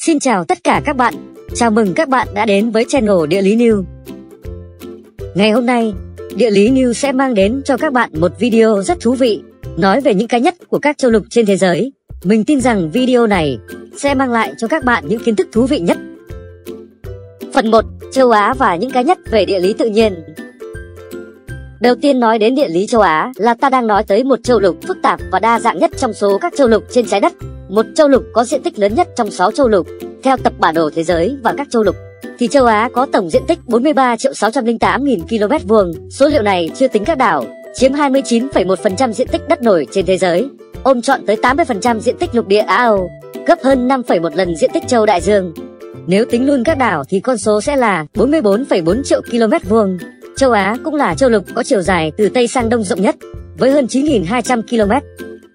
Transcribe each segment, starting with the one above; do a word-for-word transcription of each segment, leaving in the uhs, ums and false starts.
Xin chào tất cả các bạn, chào mừng các bạn đã đến với channel Địa lý News. Ngày hôm nay, Địa lý News sẽ mang đến cho các bạn một video rất thú vị, nói về những cái nhất của các châu lục trên thế giới. Mình tin rằng video này sẽ mang lại cho các bạn những kiến thức thú vị nhất. Phần một, châu Á và những cái nhất về địa lý tự nhiên. Đầu tiên nói đến địa lý châu Á là ta đang nói tới một châu lục phức tạp và đa dạng nhất trong số các châu lục trên trái đất. Một châu lục có diện tích lớn nhất trong sáu châu lục. Theo tập bản đồ thế giới và các châu lục, thì châu Á có tổng diện tích bốn mươi ba triệu sáu trăm lẻ tám nghìn ki lô mét vuông. Số liệu này chưa tính các đảo, chiếm hai mươi chín phẩy một phần trăm diện tích đất nổi trên thế giới, ôm trọn tới tám mươi phần trăm diện tích lục địa Á Âu, gấp hơn năm phẩy một lần diện tích châu Đại Dương. Nếu tính luôn các đảo thì con số sẽ là bốn mươi bốn phẩy bốn triệu ki lô mét vuông. Châu Á cũng là châu lục có chiều dài từ Tây sang Đông rộng nhất, với hơn chín nghìn hai trăm ki lô mét.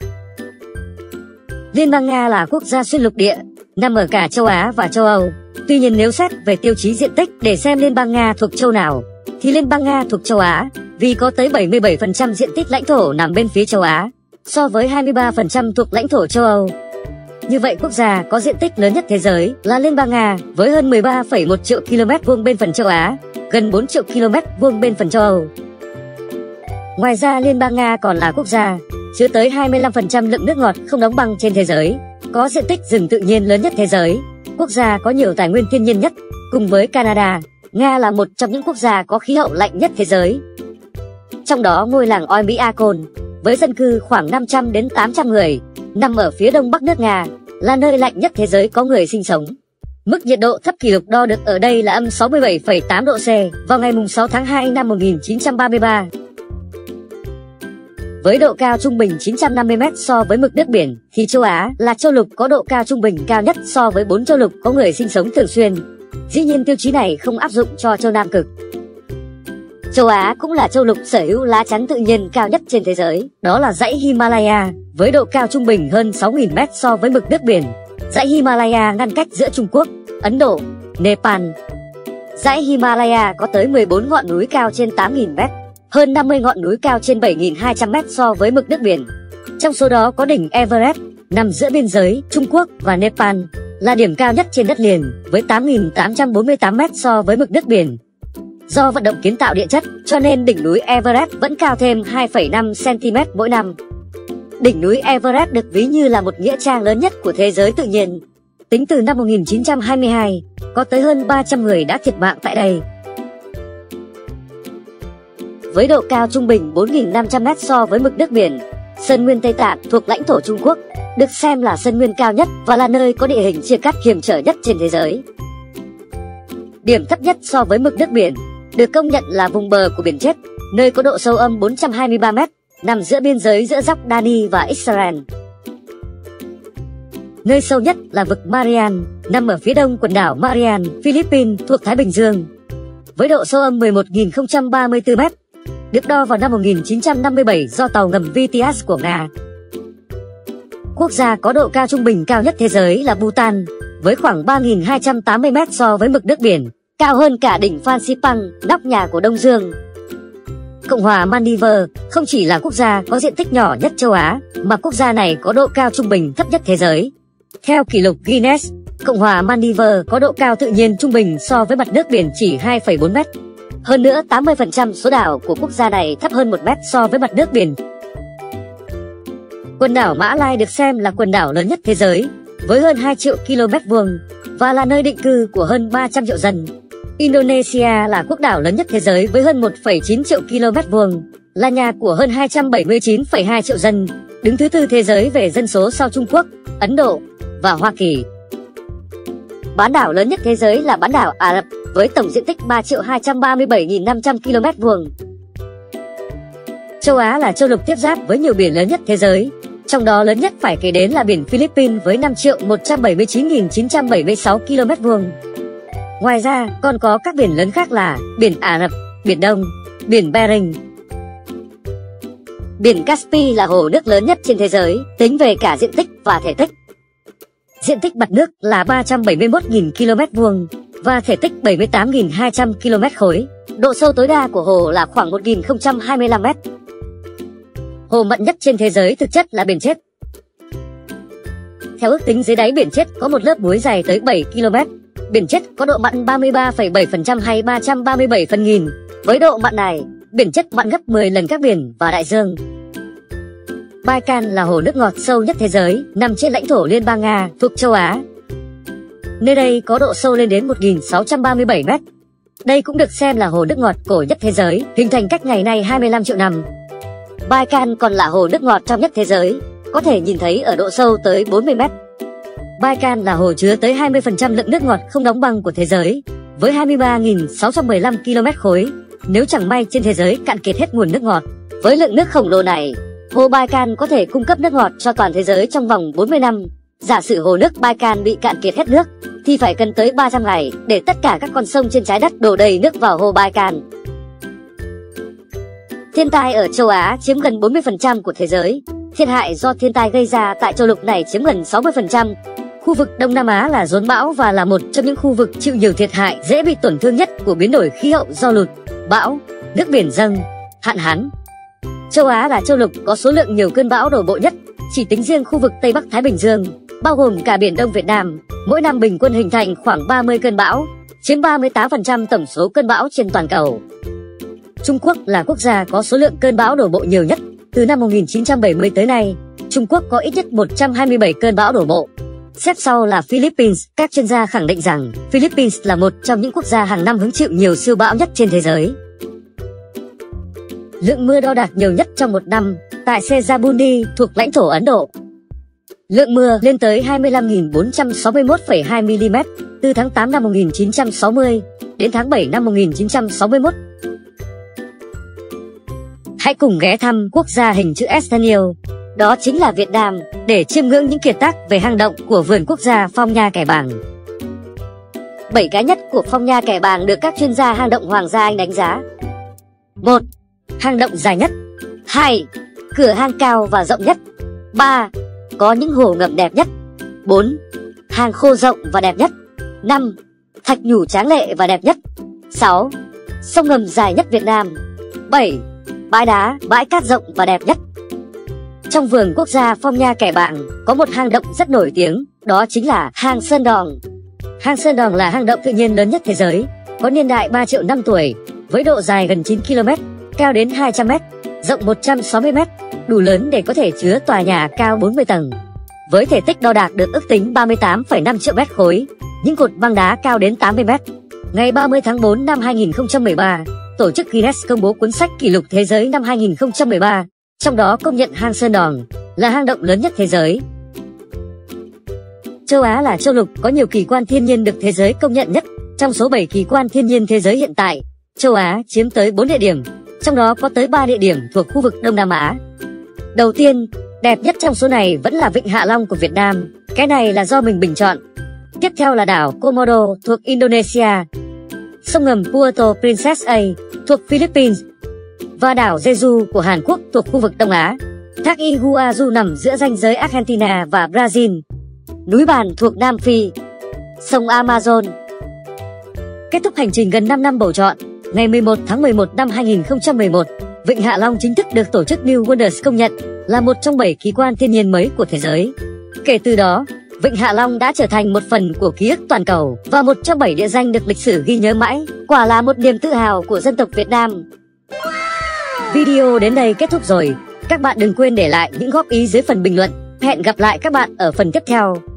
Liên bang Nga là quốc gia xuyên lục địa, nằm ở cả châu Á và châu Âu. Tuy nhiên nếu xét về tiêu chí diện tích để xem Liên bang Nga thuộc châu nào, thì Liên bang Nga thuộc châu Á, vì có tới bảy mươi bảy phần trăm diện tích lãnh thổ nằm bên phía châu Á, so với hai mươi ba phần trăm thuộc lãnh thổ châu Âu. Như vậy quốc gia có diện tích lớn nhất thế giới là Liên bang Nga, với hơn mười ba phẩy một triệu ki lô mét vuông bên phần châu Á, gần bốn triệu ki lô mét vuông bên phần châu Âu. Ngoài ra Liên bang Nga còn là quốc gia chứa tới hai mươi lăm phần trăm lượng nước ngọt không đóng băng trên thế giới, có diện tích rừng tự nhiên lớn nhất thế giới, quốc gia có nhiều tài nguyên thiên nhiên nhất. Cùng với Canada, Nga là một trong những quốc gia có khí hậu lạnh nhất thế giới. Trong đó ngôi làng Oymyakon, với dân cư khoảng năm trăm đến tám trăm người, nằm ở phía đông bắc nước Nga, là nơi lạnh nhất thế giới có người sinh sống. Mức nhiệt độ thấp kỷ lục đo được ở đây là âm sáu mươi bảy phẩy tám độ C vào ngày sáu tháng hai năm một nghìn chín trăm ba mươi ba. Với độ cao trung bình chín trăm năm mươi mét so với mực nước biển, thì châu Á là châu lục có độ cao trung bình cao nhất so với bốn châu lục có người sinh sống thường xuyên. Dĩ nhiên tiêu chí này không áp dụng cho châu Nam Cực. Châu Á cũng là châu lục sở hữu lá chắn tự nhiên cao nhất trên thế giới, đó là dãy Himalaya, với độ cao trung bình hơn sáu nghìn mét so với mực nước biển. Dãy Himalaya ngăn cách giữa Trung Quốc, Ấn Độ, Nepal. Dãy Himalaya có tới mười bốn ngọn núi cao trên tám nghìn mét, hơn năm mươi ngọn núi cao trên bảy nghìn hai trăm mét so với mực nước biển. Trong số đó có đỉnh Everest, nằm giữa biên giới Trung Quốc và Nepal, là điểm cao nhất trên đất liền, với tám nghìn tám trăm bốn mươi tám mét so với mực nước biển. Do vận động kiến tạo địa chất, cho nên đỉnh núi Everest vẫn cao thêm hai phẩy năm xăng ti mét mỗi năm. Đỉnh núi Everest được ví như là một nghĩa trang lớn nhất của thế giới tự nhiên. Tính từ năm một nghìn chín trăm hai mươi hai, có tới hơn ba trăm người đã thiệt mạng tại đây. Với độ cao trung bình bốn nghìn năm trăm mét so với mực nước biển, Sơn Nguyên Tây Tạng thuộc lãnh thổ Trung Quốc được xem là sơn nguyên cao nhất và là nơi có địa hình chia cắt hiểm trở nhất trên thế giới. Điểm thấp nhất so với mực nước biển được công nhận là vùng bờ của biển Chết, nơi có độ sâu âm bốn trăm hai mươi ba mét, nằm giữa biên giới giữa dốc Dani và Israel. Nơi sâu nhất là vực Marian, nằm ở phía đông quần đảo Marian, Philippines, thuộc Thái Bình Dương, với độ sâu âm mười một nghìn không trăm ba mươi tư mét, được đo vào năm một nghìn chín trăm năm mươi bảy do tàu ngầm Vitiaz của Nga. Quốc gia có độ cao trung bình cao nhất thế giới là Bhutan, với khoảng ba nghìn hai trăm tám mươi mét so với mực nước biển, cao hơn cả đỉnh Phan Xipang, nóc nhà của Đông Dương. Cộng hòa Maldives không chỉ là quốc gia có diện tích nhỏ nhất châu Á, mà quốc gia này có độ cao trung bình thấp nhất thế giới. Theo kỷ lục Guinness, Cộng hòa Maldives có độ cao tự nhiên trung bình so với mặt nước biển chỉ hai phẩy bốn mét. Hơn nữa, tám mươi phần trăm số đảo của quốc gia này thấp hơn một mét so với mặt nước biển. Quần đảo Mã Lai được xem là quần đảo lớn nhất thế giới, với hơn hai triệu ki lô mét vuông và là nơi định cư của hơn ba trăm triệu dân. Indonesia là quốc đảo lớn nhất thế giới với hơn một phẩy chín triệu ki lô mét vuông, là nhà của hơn hai trăm bảy mươi chín phẩy hai triệu dân, đứng thứ tư thế giới về dân số sau Trung Quốc, Ấn Độ và Hoa Kỳ. Bán đảo lớn nhất thế giới là bán đảo Ả Rập, với tổng diện tích ba triệu hai trăm ba mươi bảy nghìn năm trăm ki lô mét vuông. Châu Á là châu lục tiếp giáp với nhiều biển lớn nhất thế giới, trong đó lớn nhất phải kể đến là biển Philippines với năm triệu một trăm bảy mươi chín nghìn chín trăm bảy mươi sáu ki lô mét vuông. Ngoài ra còn có các biển lớn khác là biển Ả Rập, Biển Đông, biển Bering. Biển Caspi là hồ nước lớn nhất trên thế giới, tính về cả diện tích và thể tích. Diện tích mặt nước là ba trăm bảy mươi mốt nghìn ki lô mét vuông và thể tích bảy mươi tám nghìn hai trăm ki lô mét khối. Độ sâu tối đa của hồ là khoảng một nghìn không trăm hai mươi lăm mét. Hồ mặn nhất trên thế giới thực chất là biển Chết. Theo ước tính, dưới đáy biển chết có một lớp muối dài tới bảy ki lô mét. Biển chết có độ mặn ba mươi ba phẩy bảy phần trăm hay ba trăm ba mươi bảy phần nghìn. Với độ mặn này, biển chất mặn gấp mười lần các biển và đại dương. Baikal là hồ nước ngọt sâu nhất thế giới, nằm trên lãnh thổ Liên bang Nga, thuộc châu Á. Nơi đây có độ sâu lên đến một nghìn sáu trăm ba mươi bảy mét. Đây cũng được xem là hồ nước ngọt cổ nhất thế giới, hình thành cách ngày nay hai mươi lăm triệu năm. Baikal còn là hồ nước ngọt trong nhất thế giới, có thể nhìn thấy ở độ sâu tới bốn mươi mét. Baikal là hồ chứa tới hai mươi phần trăm lượng nước ngọt không đóng băng của thế giới, với hai mươi ba nghìn sáu trăm mười lăm ki lô mét khối. Nếu chẳng may trên thế giới cạn kiệt hết nguồn nước ngọt, với lượng nước khổng lồ này, hồ Baikal có thể cung cấp nước ngọt cho toàn thế giới trong vòng bốn mươi năm. Giả sử hồ nước Baikal bị cạn kiệt hết nước, thì phải cần tới ba trăm ngày để tất cả các con sông trên trái đất đổ đầy nước vào hồ Baikal. Thiên tai ở châu Á chiếm gần bốn mươi phần trăm của thế giới. Thiệt hại do thiên tai gây ra tại châu lục này chiếm gần sáu mươi phần trăm. Khu vực Đông Nam Á là rốn bão và là một trong những khu vực chịu nhiều thiệt hại, dễ bị tổn thương nhất của biến đổi khí hậu do lụt, bão, nước biển dâng, hạn hán. Châu Á là châu lục có số lượng nhiều cơn bão đổ bộ nhất. Chỉ tính riêng khu vực Tây Bắc Thái Bình Dương, bao gồm cả Biển Đông Việt Nam, mỗi năm bình quân hình thành khoảng ba mươi cơn bão, chiếm ba mươi tám phần trăm tổng số cơn bão trên toàn cầu. Trung Quốc là quốc gia có số lượng cơn bão đổ bộ nhiều nhất. Từ năm một nghìn chín trăm bảy mươi tới nay, Trung Quốc có ít nhất một trăm hai mươi bảy cơn bão đổ bộ. Xếp sau là Philippines. Các chuyên gia khẳng định rằng Philippines là một trong những quốc gia hàng năm hứng chịu nhiều siêu bão nhất trên thế giới. Lượng mưa đo đạc nhiều nhất trong một năm tại Sejabuni thuộc lãnh thổ Ấn Độ. Lượng mưa lên tới hai mươi lăm nghìn bốn trăm sáu mươi mốt phẩy hai mi li mét từ tháng tám năm một nghìn chín trăm sáu mươi đến tháng bảy năm một nghìn chín trăm sáu mươi mốt. Hãy cùng ghé thăm quốc gia hình chữ S thân yêu, đó chính là Việt Nam, để chiêm ngưỡng những kiệt tác về hang động của vườn quốc gia Phong Nha Kẻ Bàng. Bảy cái nhất của Phong Nha Kẻ Bàng được các chuyên gia hang động Hoàng gia Anh đánh giá. một. Hang động dài nhất. Hai. Cửa hang cao và rộng nhất. Ba. Có những hồ ngầm đẹp nhất. Bốn. Hang khô rộng và đẹp nhất. Năm. Thạch nhũ tráng lệ và đẹp nhất. Sáu. Sông ngầm dài nhất Việt Nam. Bảy. Bãi đá, bãi cát rộng và đẹp nhất. Trong vườn quốc gia Phong Nha Kẻ Bàng có một hang động rất nổi tiếng, đó chính là hang Sơn Đòn. Hang Sơn Đòn là hang động tự nhiên lớn nhất thế giới, có niên đại ba triệu năm tuổi, với độ dài gần chín ki lô mét, cao đến hai trăm mét, rộng một trăm sáu mươi mét, đủ lớn để có thể chứa tòa nhà cao bốn mươi tầng. Với thể tích đo đạc được ước tính ba mươi tám phẩy năm triệu mét khối, những cột băng đá cao đến tám mươi mét. Ngày ba mươi tháng tư năm hai nghìn không trăm mười ba, Tổ chức Guinness công bố cuốn sách kỷ lục thế giới năm hai nghìn không trăm mười ba, trong đó công nhận hang Sơn Đòn là hang động lớn nhất thế giới. Châu Á là châu lục có nhiều kỳ quan thiên nhiên được thế giới công nhận nhất. Trong số bảy kỳ quan thiên nhiên thế giới hiện tại, châu Á chiếm tới bốn địa điểm, trong đó có tới ba địa điểm thuộc khu vực Đông Nam Á. Đầu tiên, đẹp nhất trong số này vẫn là Vịnh Hạ Long của Việt Nam, cái này là do mình bình chọn. Tiếp theo là đảo Komodo thuộc Indonesia, sông ngầm Puerto Princesa thuộc Philippines và đảo Jeju của Hàn Quốc thuộc khu vực Đông Á. Thác Iguazu nằm giữa ranh giới Argentina và Brazil. Núi Bàn thuộc Nam Phi. Sông Amazon. Kết thúc hành trình gần năm năm bầu chọn, ngày mười một tháng mười một năm hai nghìn không trăm mười một, Vịnh Hạ Long chính thức được tổ chức New Wonders công nhận là một trong bảy kỳ quan thiên nhiên mới của thế giới. Kể từ đó, Vịnh Hạ Long đã trở thành một phần của ký ức toàn cầu và một trong bảy địa danh được lịch sử ghi nhớ mãi. Quả là một niềm tự hào của dân tộc Việt Nam. Video đến đây kết thúc rồi. Các bạn đừng quên để lại những góp ý dưới phần bình luận. Hẹn gặp lại các bạn ở phần tiếp theo.